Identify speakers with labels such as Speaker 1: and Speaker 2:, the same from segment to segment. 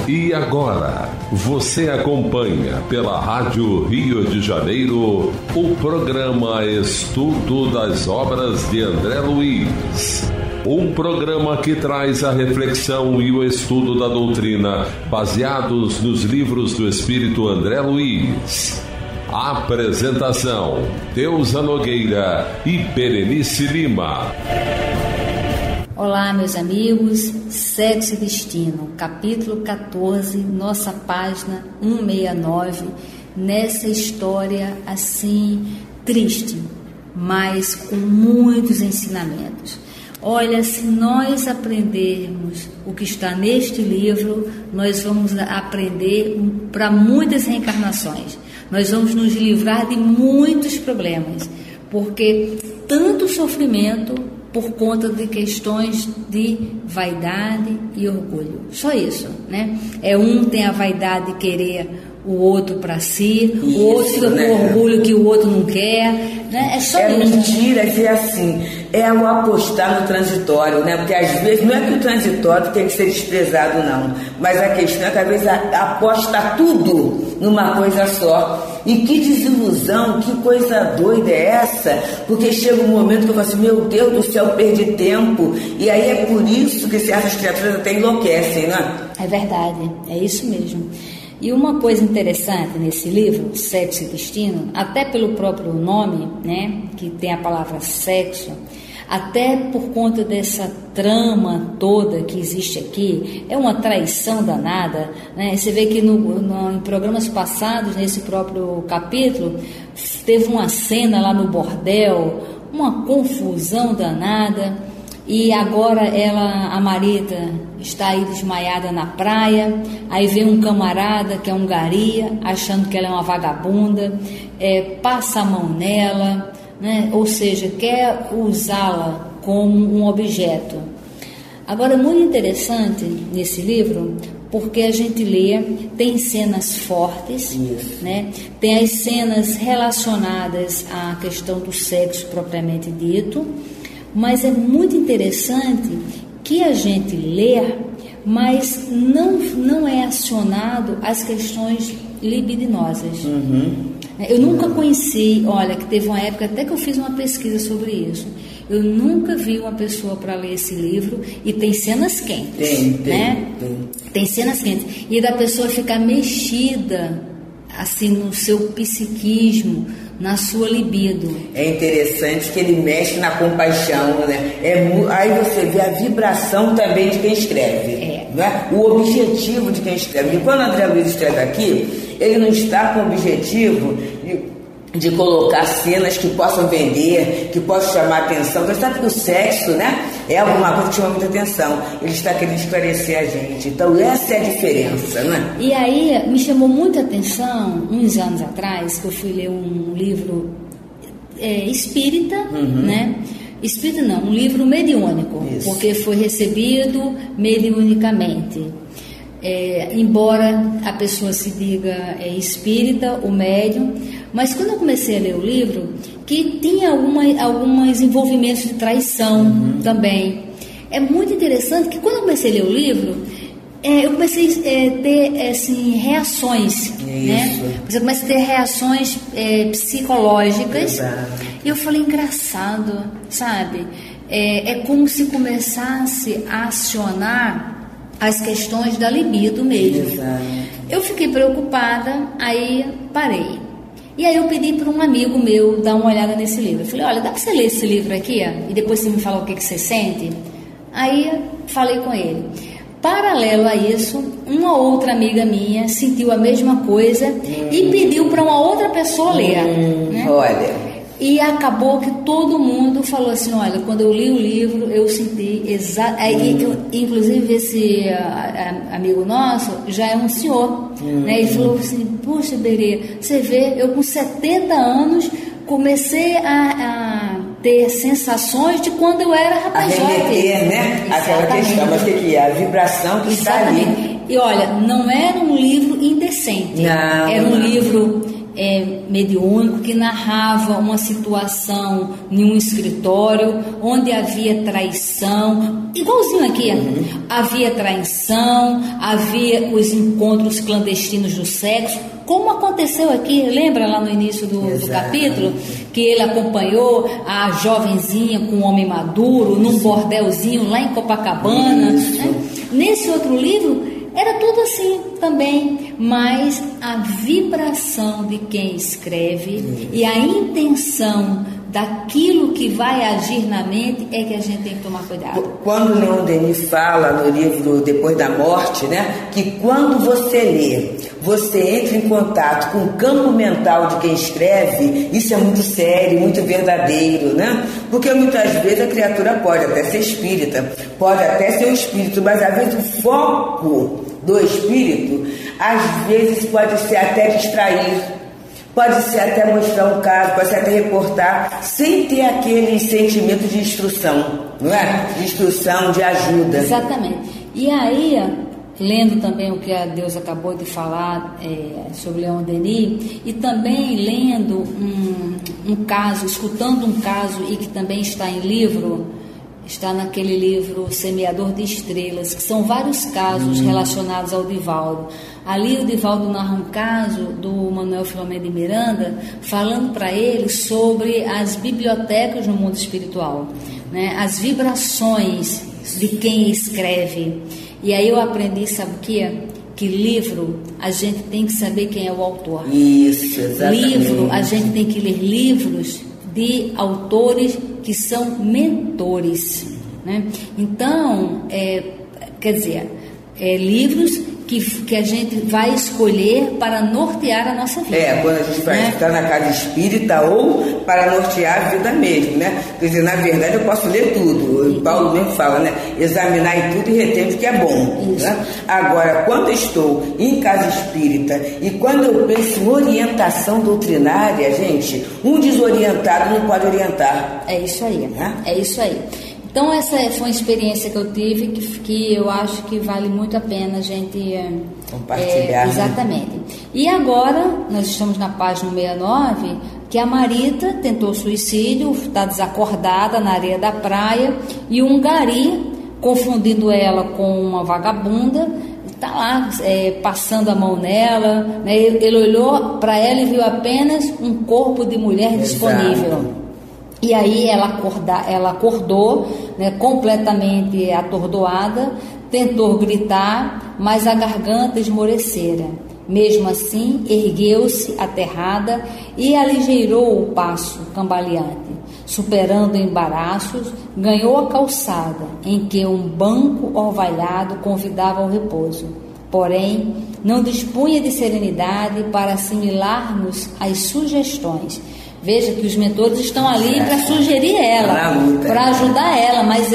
Speaker 1: E agora, você acompanha pela Rádio Rio de Janeiro o programa Estudo das Obras de André Luiz. Um programa que traz a reflexão e o estudo da doutrina baseados nos livros do Espírito André Luiz. Apresentação: Deusa Nogueira e Berenice Lima.
Speaker 2: Olá, meus amigos, Sexo e Destino, capítulo 14, nossa página 169, nessa história assim triste, mas com muitos ensinamentos. Olha, se nós aprendermos o que está neste livro, nós vamos aprender para muitas reencarnações. Nós vamos nos livrar de muitos problemas, porque tanto sofrimento por conta de questões de vaidade e orgulho. Só isso, né? Um tem a vaidade de querer o outro para si, isso, o outro fica com orgulho que o outro não quer, né? É só isso.
Speaker 3: Mentira, é assim, é o apostar no transitório, né? Porque às vezes não é que o transitório tem que ser desprezado, não, mas a questão é que às vezes aposta tudo numa coisa só. E que desilusão, que coisa doida é essa? Porque chega um momento que eu falo assim, meu Deus do céu, perdi tempo. E aí é por isso que certas criaturas até enlouquecem, né?
Speaker 2: É verdade, é isso mesmo. E uma coisa interessante nesse livro, Sexo e Destino, até pelo próprio nome, né, que tem a palavra sexo, até por conta dessa trama toda que existe aqui, é uma traição danada, né? Você vê que em programas passados, nesse próprio capítulo, teve uma cena lá no bordel, uma confusão danada, e agora a Marita está aí desmaiada na praia, aí vem um camarada que é um garia, achando que ela é uma vagabunda, passa a mão nela, né? Ou seja, quer usá-la como um objeto. Agora, muito interessante nesse livro, porque a gente lê, tem cenas fortes, né? Tem as cenas relacionadas à questão do sexo propriamente dito, mas é muito interessante que a gente lê, mas não é acionado as questões libidinosas. Eu nunca conheci, olha, que teve uma época até que eu fiz uma pesquisa sobre isso. Eu nunca vi uma pessoa para ler esse livro e tem cenas quentes, Tem cenas quentes. E da pessoa ficar mexida, assim, no seu psiquismo, na sua libido. É
Speaker 3: interessante que ele mexe na compaixão, né? Aí você vê a vibração também de quem escreve, né? O objetivo de quem escreve. E quando André Luiz escreve aqui, ele não está com o objetivo de colocar cenas que possam vender, que possam chamar atenção. Você sabe que o sexo, né, é alguma coisa que chama muita atenção. Ele está querendo esclarecer a gente. Então essa é a diferença, né?
Speaker 2: E aí me chamou muita atenção, uns anos atrás, que eu fui ler um livro espírita, né? Espírita não, um livro mediúnico, porque foi recebido mediunicamente. Embora a pessoa se diga espírita, o médium, mas quando eu comecei a ler o livro, que tinha alguns envolvimentos de traição também. É muito interessante que quando eu comecei a ler o livro, eu comecei a ter assim, reações, né? Você começa a ter reações psicológicas. E eu falei, engraçado, sabe? É como se começasse a acionar as questões da libido mesmo. Eu fiquei preocupada, aí parei. E aí eu pedi para um amigo meu dar uma olhada nesse livro. Eu falei, olha, dá para você ler esse livro aqui? E depois você me fala o que você sente? Aí falei com ele. Paralelo a isso, uma outra amiga minha sentiu a mesma coisa e pediu para uma outra pessoa ler. Né?
Speaker 3: Olha...
Speaker 2: E acabou que todo mundo falou assim, olha, quando eu li o livro, eu senti inclusive esse amigo nosso já é um senhor, né? Ele falou assim, puxa, Berê, você vê, eu com 70 anos comecei a ter sensações de quando eu era rapazote.
Speaker 3: Né? Aquela questão, mas o que é? A vibração que está ali.
Speaker 2: E olha, não era um livro indecente, era um livro mediúnico que narrava uma situação em um escritório onde havia traição, igualzinho aqui, havia traição, havia os encontros clandestinos do sexo, como aconteceu aqui, lembra lá no início do capítulo, que ele acompanhou a jovenzinha com um homem maduro num bordelzinho lá em Copacabana, né? Nesse outro livro era tudo assim também, mas a vibração de quem escreve e a intenção daquilo que vai agir na mente é que a gente tem que tomar cuidado.
Speaker 3: Quando o Leon Denis fala no livro Depois da Morte, né, que quando você lê, você entra em contato com o campo mental de quem escreve, isso é muito sério, muito verdadeiro, né? Porque muitas vezes a criatura pode até ser espírita, pode até ser um espírito, mas às vezes o foco do espírito, às vezes pode ser até distrair, pode ser até mostrar um caso, pode ser até reportar, sem ter aquele sentimento de instrução, não é? De instrução, de ajuda.
Speaker 2: Exatamente. E aí, lendo também o que a Deus acabou de falar sobre Leon Denis, e também lendo um caso, escutando um caso, e que também está em livro, está naquele livro Semeador de Estrelas, que são vários casos relacionados ao Divaldo. Ali o Divaldo narra um caso do Manuel Filomeno de Miranda, falando para ele sobre as bibliotecas no mundo espiritual, né? As vibrações de quem escreve. E aí eu aprendi, sabe o que? Que livro, a gente tem que saber quem é o autor.
Speaker 3: Isso, exatamente.
Speaker 2: Livro, a gente tem que ler livros de autores que são mentores, né? Então, quer dizer, livros que a gente vai escolher para nortear a nossa vida.
Speaker 3: Quando a gente vai estar na casa espírita ou para nortear a vida mesmo, né? Quer dizer, na verdade eu posso ler tudo. O Paulo mesmo fala, né? Examinar em tudo e reter o que é bom. Né? Agora, quando eu estou em casa espírita e quando eu penso em orientação doutrinária, gente, um desorientado não pode orientar.
Speaker 2: É isso aí, né? É isso aí. Então essa foi uma experiência que eu tive que eu acho que vale muito a pena a gente
Speaker 3: compartilhar.
Speaker 2: Exatamente. Né? E agora nós estamos na página 69, que a Marita tentou suicídio, está desacordada na areia da praia, e um gari, confundindo ela com uma vagabunda, está lá passando a mão nela, né? Ele olhou para ela e viu apenas um corpo de mulher disponível. E aí ela acordou, né, completamente atordoada, tentou gritar, mas a garganta esmorecera. Mesmo assim, ergueu-se aterrada e aligeirou o passo cambaleante. Superando embaraços, ganhou a calçada, em que um banco orvalhado convidava ao repouso. Porém, não dispunha de serenidade para assimilar-nos as sugestões. Veja que os mentores estão ali para sugerir ela, para ajudar ela, mas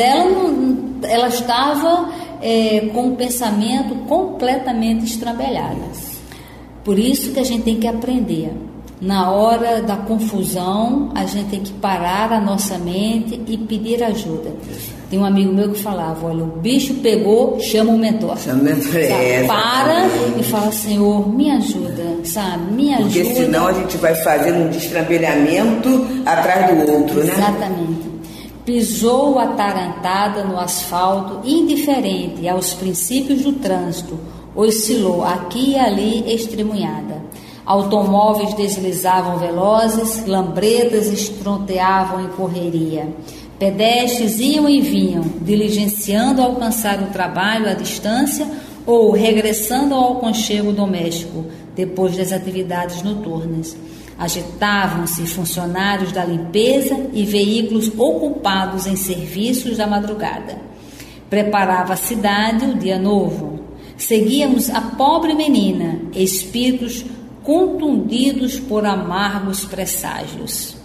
Speaker 2: ela estava com o pensamento completamente estrambelhado. Por isso que a gente tem que aprender. Na hora da confusão, a gente tem que parar a nossa mente e pedir ajuda. Tem um amigo meu que falava, olha, o bicho pegou, chama o mentor.
Speaker 3: Chama o mentor,
Speaker 2: para e fala, Senhor, me ajuda, sabe? Me ajuda.
Speaker 3: Porque senão a gente vai fazendo um destrambelhamento atrás do outro, né?
Speaker 2: Exatamente. Pisou atarantada no asfalto, indiferente aos princípios do trânsito, oscilou aqui e ali estremunhada. Automóveis deslizavam velozes, lambretas estronteavam em correria. Pedestres iam e vinham, diligenciando alcançar o trabalho à distância ou regressando ao aconchego doméstico, depois das atividades noturnas. Agitavam-se funcionários da limpeza e veículos ocupados em serviços da madrugada. Preparava a cidade o dia novo. Seguíamos a pobre menina, espíritos contundidos por amargos presságios.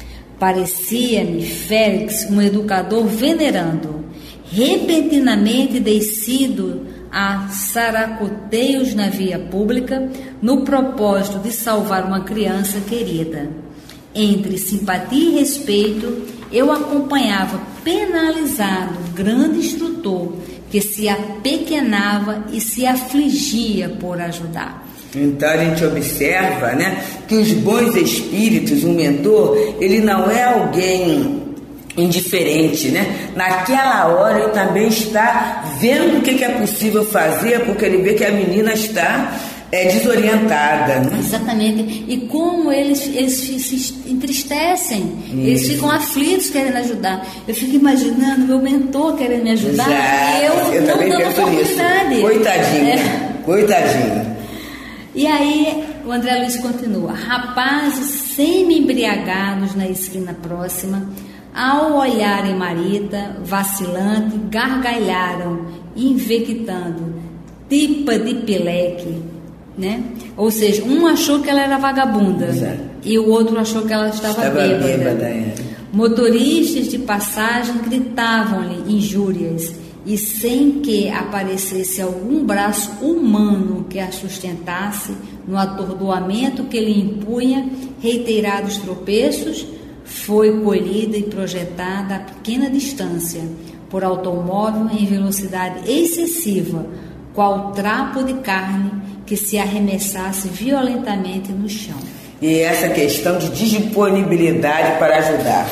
Speaker 2: Parecia-me Félix um educador venerando, repentinamente descido a saracoteios na via pública, no propósito de salvar uma criança querida. Entre simpatia e respeito, eu acompanhava penalizado o grande instrutor que se apequenava e se afligia por ajudar.
Speaker 3: Então a gente observa, né, que os bons espíritos, um mentor, ele não é alguém indiferente, né? Naquela hora ele também está vendo o que é possível fazer, porque ele vê que a menina está desorientada, né?
Speaker 2: Exatamente. E como eles se entristecem, eles ficam aflitos querendo ajudar. Eu fico imaginando meu mentor querendo me ajudar.
Speaker 3: Exato.
Speaker 2: E eu
Speaker 3: também
Speaker 2: não dando oportunidade.
Speaker 3: Coitadinho, coitadinho.
Speaker 2: E aí o André Luiz continua: rapazes semi-embriagados na esquina próxima, ao olharem Marita, vacilante, gargalharam, invectando, tipa de pileque, né? Ou seja, um achou que ela era vagabunda. Exato. E o outro achou que ela estava bêbada. Motoristas de passagem gritavam-lhe injúrias, e sem que aparecesse algum braço humano que a sustentasse no atordoamento que lhe impunha reiterados tropeços, foi colhida e projetada a pequena distância por automóvel em velocidade excessiva, qual trapo de carne que se arremessasse violentamente no chão.
Speaker 3: E essa questão de disponibilidade para ajudar.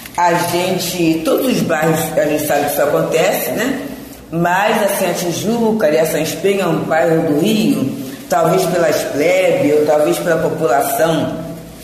Speaker 3: Todos os bairros, a gente sabe que isso acontece, né? Mas assim, a Tijuca e a Sãs Penha é um bairro do Rio, talvez pelas plebes, ou talvez pela população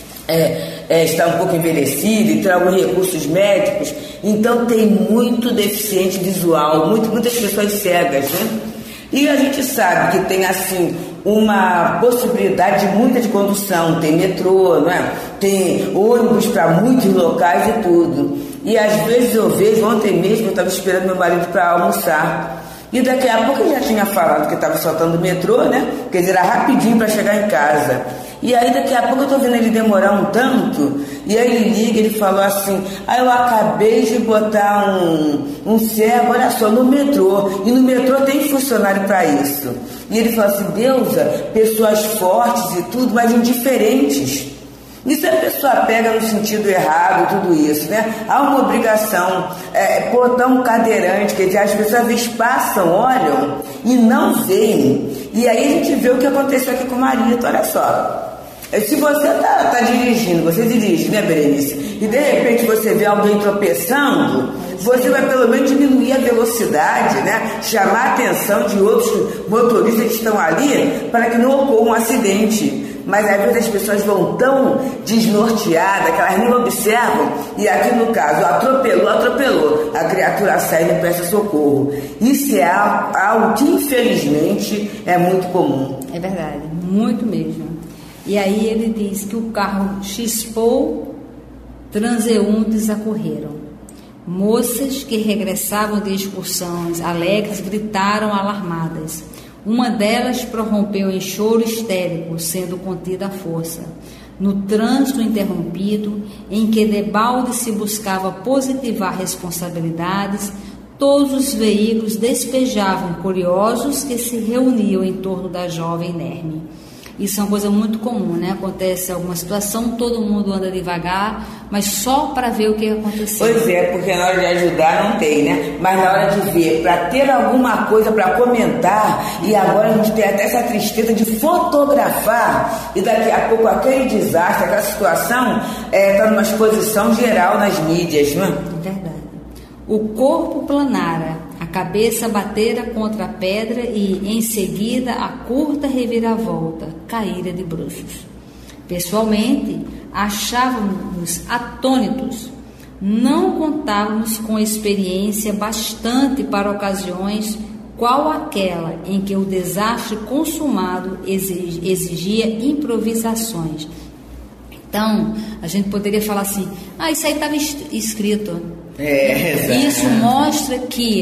Speaker 3: está um pouco envelhecida e tem alguns recursos médicos, então tem muito deficiente visual, muitas pessoas cegas, né? E a gente sabe que tem assim uma possibilidade muita de condução, tem metrô, não é? Tem ônibus para muitos locais e tudo. E às vezes eu vejo, ontem mesmo eu estava esperando meu marido para almoçar. E daqui a pouco ele já tinha falado que estava soltando o metrô, né? Quer dizer, era rapidinho para chegar em casa. E aí daqui a pouco eu estou vendo ele demorar um tanto, e aí ele liga, ele falou assim: eu acabei de botar um cego, olha só, no metrô, e no metrô tem funcionário para isso. E ele falou assim: Deusa, pessoas fortes e tudo, mas indiferentes. E se a pessoa pega no sentido errado tudo isso, né? Há uma obrigação, botar um cadeirante, quer dizer, as pessoas às vezes passam, olham e não veem. E aí a gente vê o que aconteceu aqui com Marita, olha só. Se você tá dirigindo, você dirige, né, Berenice? E de repente você vê alguém tropeçando, você vai pelo menos diminuir a velocidade, né? Chamar a atenção de outros motoristas que estão ali para que não ocorra um acidente. Mas às vezes as pessoas vão tão desnorteadas que elas nem observam, e aqui no caso, atropelou, a criatura sai e não presta socorro. Isso é algo que infelizmente é muito comum.
Speaker 2: É verdade, muito mesmo. E aí ele diz que o carro chispou, transeuntes acorreram. Moças que regressavam de excursões alegres gritaram alarmadas. Uma delas prorrompeu em choro histérico, sendo contida à força. No trânsito interrompido, em que debalde se buscava positivar responsabilidades, todos os veículos despejavam curiosos que se reuniam em torno da jovem inerme. Isso é uma coisa muito comum, né? Acontece alguma situação, todo mundo anda devagar, mas só para ver o que aconteceu.
Speaker 3: Pois é, porque na hora de ajudar não tem, né? Mas na hora de ver, para ter alguma coisa para comentar, e agora a gente tem até essa tristeza de fotografar, e daqui a pouco aquele desastre, aquela situação, está numa exposição geral nas mídias, não é?
Speaker 2: É verdade. O corpo planara, a cabeça batera contra a pedra e, em seguida, a curta reviravolta, caíra de bruços. Pessoalmente, achávamos-nos atônitos. Não contávamos com experiência bastante para ocasiões qual aquela em que o desastre consumado exigia improvisações. Então, a gente poderia falar assim: isso aí estava escrito. Isso mostra que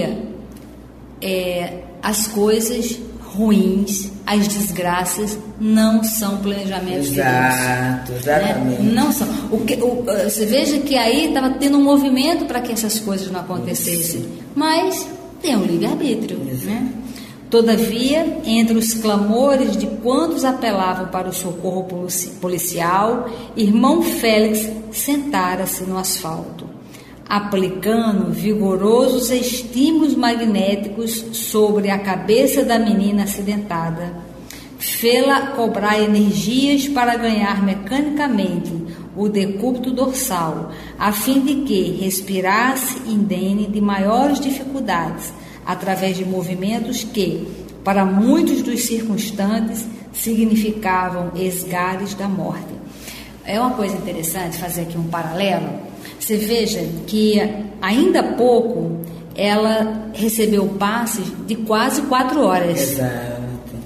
Speaker 2: as coisas ruins, as desgraças não são planejamentos de Deus.
Speaker 3: Exatamente.
Speaker 2: Né? Não são. Você veja que aí estava tendo um movimento para que essas coisas não acontecessem, mas tem um livre-arbítrio, né? Todavia, entre os clamores de quantos apelavam para o socorro policial, irmão Félix sentara-se no asfalto, aplicando vigorosos estímulos magnéticos sobre a cabeça da menina acidentada. fê-la cobrar energias para ganhar mecanicamente o decúbito dorsal, a fim de que respirasse indene de maiores dificuldades, através de movimentos que, para muitos dos circunstantes, significavam esgares da morte. É uma coisa interessante fazer aqui um paralelo. Você veja que ainda há pouco ela recebeu passes de quase 4 horas.
Speaker 3: Exato.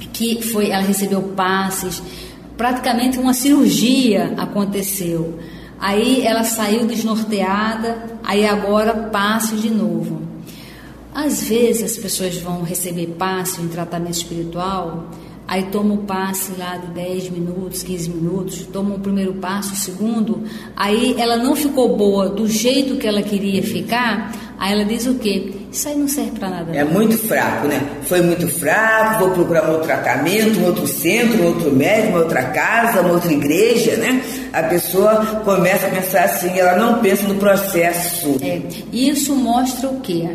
Speaker 2: Ela recebeu passes, praticamente uma cirurgia aconteceu. Aí ela saiu desnorteada, aí agora passes de novo. Às vezes as pessoas vão receber passe em tratamento espiritual, aí toma o passe lá de 10 minutos, 15 minutos, toma o primeiro passo, o segundo, aí ela não ficou boa do jeito que ela queria ficar, aí ela diz o quê? Isso aí não serve para nada.
Speaker 3: É muito fraco, né? Foi muito fraco, vou procurar um outro tratamento, um outro centro, um outro médico, uma outra casa, uma outra igreja, né? A pessoa começa a pensar assim, ela não pensa no processo.
Speaker 2: Isso mostra o quê?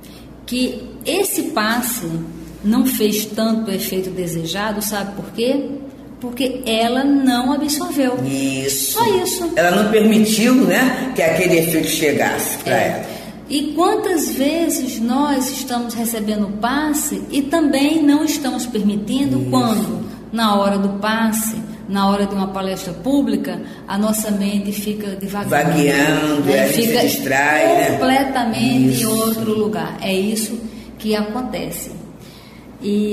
Speaker 2: Que esse passe não fez tanto o efeito desejado, sabe por quê? Porque ela não absorveu.
Speaker 3: Isso.
Speaker 2: Só isso.
Speaker 3: Ela não permitiu, né, que aquele efeito chegasse para ela.
Speaker 2: E quantas vezes nós estamos recebendo passe e também não estamos permitindo quando, na hora do passe, na hora de uma palestra pública, a nossa mente fica devagando,
Speaker 3: vagueando,
Speaker 2: né?
Speaker 3: Fica se distrai,
Speaker 2: completamente em outro lugar. É isso que acontece. E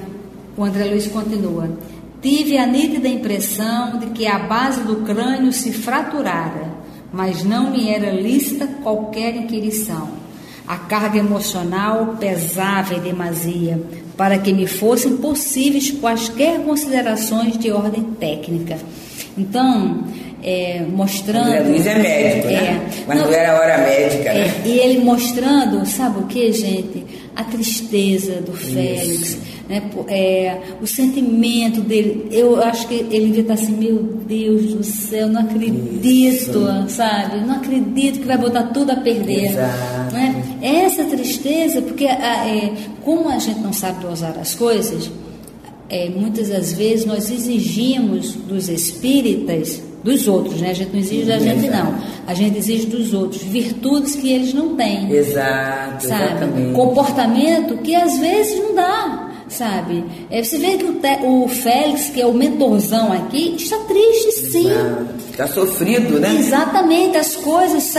Speaker 2: o André Luiz continua: tive a nítida impressão de que a base do crânio se fraturara, mas não me era lícita qualquer inquirição. A carga emocional pesava em demasia para que me fossem possíveis quaisquer considerações de ordem técnica. Então, mostrando...
Speaker 3: André Luiz é médico, né? Mas não era hora médica, né?
Speaker 2: E ele mostrando, sabe o que, gente? A tristeza do Félix, né? O sentimento dele. Eu acho que ele devia estar assim, meu Deus do céu, não acredito, sabe? Não acredito que vai botar tudo a perder. Né? Essa tristeza, porque como a gente não sabe dosar as coisas, muitas das vezes nós exigimos dos espíritas, dos outros, né? A gente não exige da gente, não. A gente exige dos outros virtudes que eles não têm.
Speaker 3: Exato,
Speaker 2: sabe?
Speaker 3: Exatamente.
Speaker 2: Comportamento que às vezes não dá, sabe? Você vê que o Félix, que é o mentorzão aqui, está triste, sim.
Speaker 3: Está sofrido, né?
Speaker 2: Exatamente, as coisas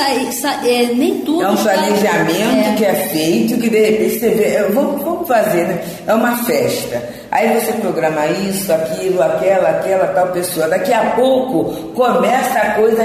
Speaker 2: nem tudo.
Speaker 3: É um planejamento que é feito, que de repente você vê, vamos fazer, né? É uma festa. Aí você programa isso, aquilo, aquela tal pessoa. Daqui a pouco começa a coisa a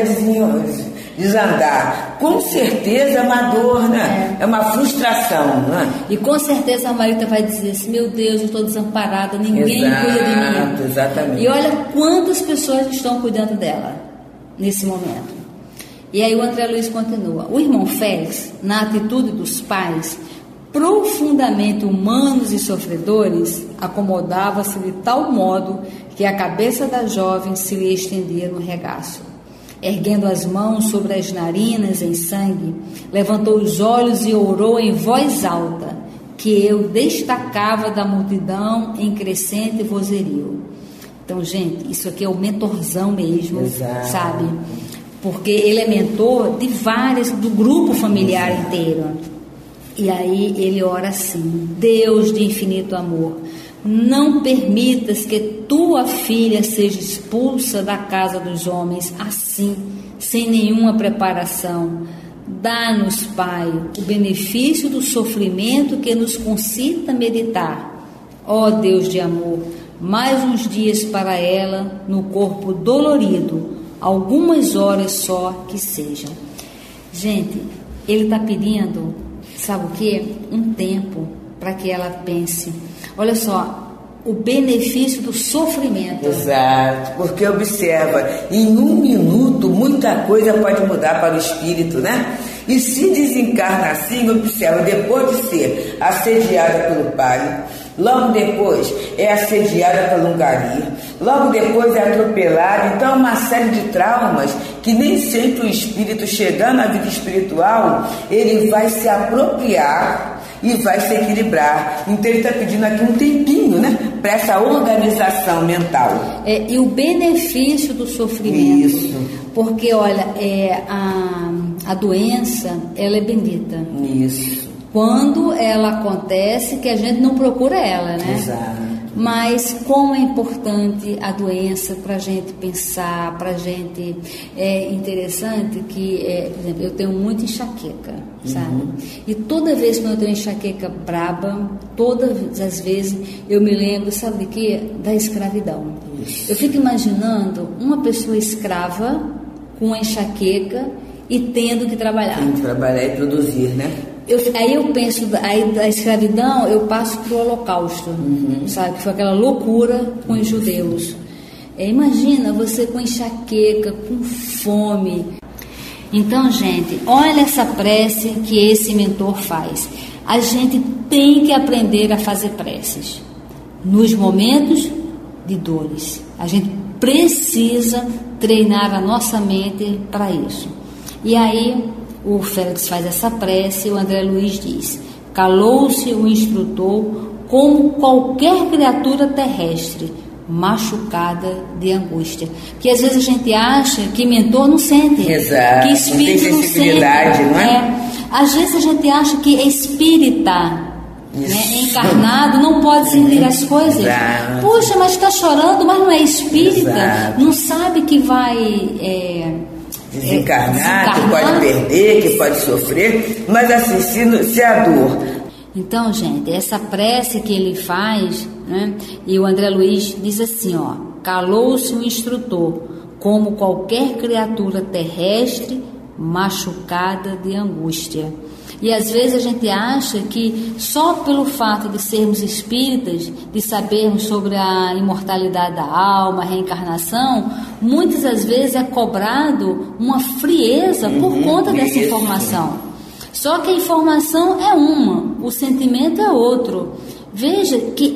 Speaker 3: desandar. Com certeza é uma dor, né? É uma frustração, né?
Speaker 2: E com certeza a Marita vai dizer assim, meu Deus, eu estou desamparada, ninguém cuida de mim.
Speaker 3: Exatamente.
Speaker 2: E olha quantas pessoas estão cuidando dela nesse momento. E aí o André Luiz continua: o irmão Félix, na atitude dos pais, profundamente humanos e sofredores, acomodava-se de tal modo que a cabeça da jovem se lhe estendia no regaço. Erguendo as mãos sobre as narinas em sangue, levantou os olhos e orou em voz alta, que eu destacava da multidão em crescente vozerio. Então, gente, isso aqui é o mentorzão mesmo,
Speaker 3: Exato.
Speaker 2: sabe? Porque ele é mentor de várias, do grupo familiar inteiro. E aí ele ora assim: Deus de infinito amor, não permitas que tua filha seja expulsa da casa dos homens assim, sem nenhuma preparação. Dá-nos, Pai, o benefício do sofrimento que nos concita meditar. Ó Deus de amor, mais uns dias para ela no corpo dolorido, algumas horas só que sejam. Gente, ele está pedindo, sabe o quê? Um tempo para que ela pense. Olha só, o benefício do sofrimento.
Speaker 3: Exato, porque observa, em 1 minuto muita coisa pode mudar para o espírito, né? E se desencarna assim, observa, depois de ser assediada pelo pai, logo depois é assediada pelo gari, logo depois é atropelada. Então uma série de traumas que nem sempre o espírito, chegando à vida espiritual, ele vai se apropriar e vai se equilibrar. Então ele está pedindo aqui um tempinho, né, para essa organização mental.
Speaker 2: E o benefício do sofrimento.
Speaker 3: Isso.
Speaker 2: Porque, olha, a doença, ela é bendita.
Speaker 3: Isso.
Speaker 2: Quando ela acontece, que a gente não procura ela, né?
Speaker 3: Exato.
Speaker 2: Mas como é importante a doença para a gente pensar, para a gente... É interessante que, por exemplo, eu tenho muita enxaqueca, sabe? E toda vez que eu tenho enxaqueca braba, todas as vezes eu me lembro, sabe de quê? Da escravidão. Isso. Eu fico imaginando uma pessoa escrava com enxaqueca e tendo que trabalhar.
Speaker 3: Tem que trabalhar e produzir, né?
Speaker 2: Aí eu penso, aí da escravidão eu passo para o Holocausto, sabe? Que foi aquela loucura com os judeus. Imagina você com enxaqueca, com fome. Então, gente, olha essa prece que esse mentor faz. A gente tem que aprender a fazer preces nos momentos de dores. A gente precisa treinar a nossa mente para isso. E aí o Félix faz essa prece e o André Luiz diz: calou-se o instrutor como qualquer criatura terrestre, machucada de angústia. Porque às vezes a gente acha que mentor não sente.
Speaker 3: Exato.
Speaker 2: Que espírito não sente.
Speaker 3: Não é?
Speaker 2: Às vezes a gente acha que espírita, né, encarnado, não pode sentir as coisas.
Speaker 3: Exato.
Speaker 2: Puxa, mas está chorando, mas não é espírita.
Speaker 3: Exato.
Speaker 2: Não sabe que vai...
Speaker 3: desencarnar, que pode perder, que pode sofrer, mas assistindo se a dor.
Speaker 2: Então, gente, essa prece que ele faz, né, e o André Luiz diz assim, ó: calou-se o instrutor, como qualquer criatura terrestre, machucada de angústia. E às vezes a gente acha que só pelo fato de sermos espíritas, de sabermos sobre a imortalidade da alma, a reencarnação, muitas das vezes é cobrado uma frieza por conta dessa informação. Só que a informação é uma, o sentimento é outro. Veja que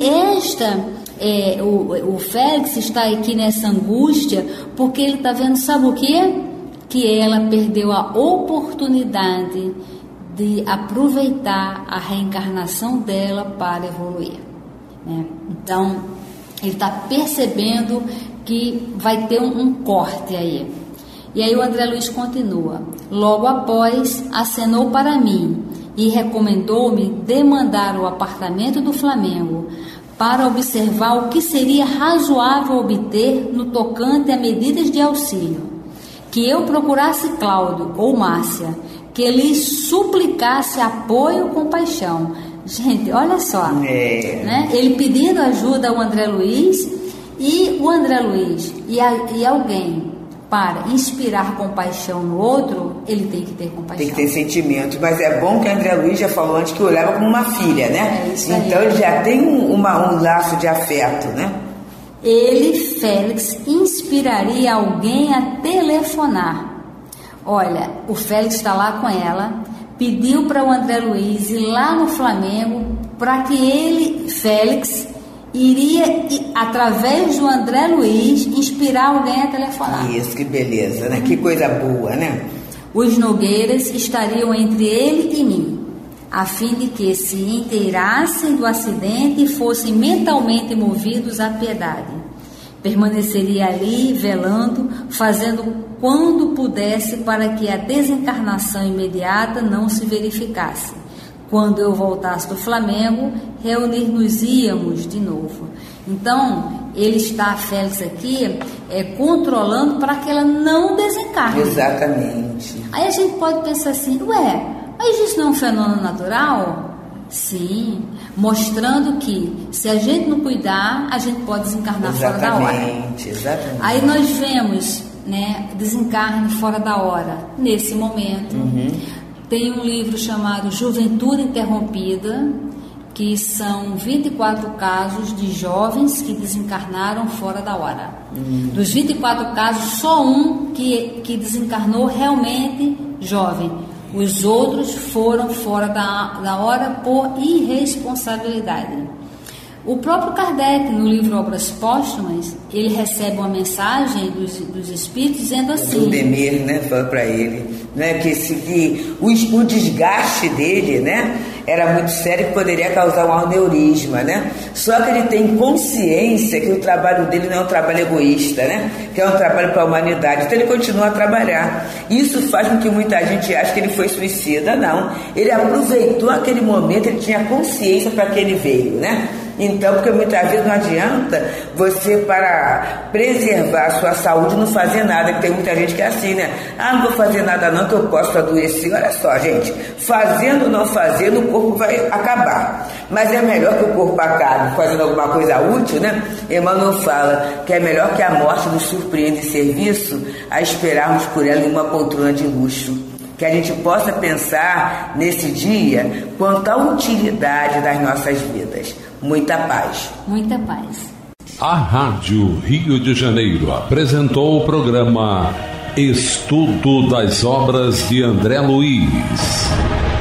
Speaker 2: o Félix está aqui nessa angústia porque ele está vendo, sabe o quê? Que ela perdeu a oportunidade de aproveitar a reencarnação dela para evoluir, né? Então, ele está percebendo que vai ter um corte aí. E aí o André Luiz continua: logo após, acenou para mim e recomendou-me demandar o apartamento do Flamengo para observar o que seria razoável obter no tocante a medidas de auxílio, que eu procurasse Cláudio ou Márcia, que lhes suplicasse apoio e compaixão. Gente, olha só, né? Ele pedindo ajuda ao André Luiz, e o André Luiz e alguém para inspirar compaixão no outro, ele tem que ter compaixão.
Speaker 3: Tem que ter sentimento, mas é bom que o André Luiz já falou antes que olhava como uma filha, né?
Speaker 2: É isso aí.
Speaker 3: Então ele já tem um laço de afeto, né?
Speaker 2: Ele, Félix, inspiraria alguém a telefonar. Olha, o Félix está lá com ela, pediu para o André Luiz ir lá no Flamengo para que ele, Félix, iria, através do André Luiz, inspirar alguém a telefonar.
Speaker 3: Isso, que beleza, né? Que coisa boa, né?
Speaker 2: Os Nogueiras estariam entre ele e mim, a fim de que se inteirassem do acidente e fossem mentalmente movidos à piedade. Permaneceria ali, velando, fazendo quando pudesse para que a desencarnação imediata não se verificasse. Quando eu voltasse do Flamengo, reunir-nos-íamos de novo. Então, ele está, Félix, aqui, controlando para que ela não desencarne.
Speaker 3: Exatamente.
Speaker 2: Aí a gente pode pensar assim, mas isso não é um fenômeno natural? Sim, mostrando que se a gente não cuidar, a gente pode desencarnar fora da hora.
Speaker 3: Exatamente.
Speaker 2: Aí nós vemos, né, desencarne fora da hora. Nesse momento, tem um livro chamado Juventude Interrompida, que são 24 casos de jovens que desencarnaram fora da hora. Dos 24 casos, só um que desencarnou realmente jovem. Os outros foram fora da hora por irresponsabilidade. O próprio Kardec, no livro Obras Póstumas, ele recebe uma mensagem dos espíritos dizendo assim...
Speaker 3: O Demer, né, fala para ele, né, que o desgaste dele, né, era muito sério e poderia causar um aneurisma, né? Só que ele tem consciência que o trabalho dele não é um trabalho egoísta, né? Que é um trabalho para a humanidade. Então ele continua a trabalhar. Isso faz com que muita gente ache que ele foi suicida. Não. Ele aproveitou aquele momento, ele tinha consciência para que ele veio, né? Então, porque muitas vezes não adianta você, para preservar a sua saúde, não fazer nada, que tem muita gente que é assim, né? Ah, não vou fazer nada não, que eu posso adoecer. Olha só, gente, fazendo ou não fazendo, o corpo vai acabar. Mas é melhor que o corpo acabe fazendo alguma coisa útil, né? Emmanuel fala que é melhor que a morte nos surpreenda em serviço a esperarmos por ela em uma poltrona de luxo. Que a gente possa pensar nesse dia quanto à utilidade das nossas vidas. Muita paz.
Speaker 2: Muita paz.
Speaker 1: A Rádio Rio de Janeiro apresentou o programa Estudo das Obras de André Luiz.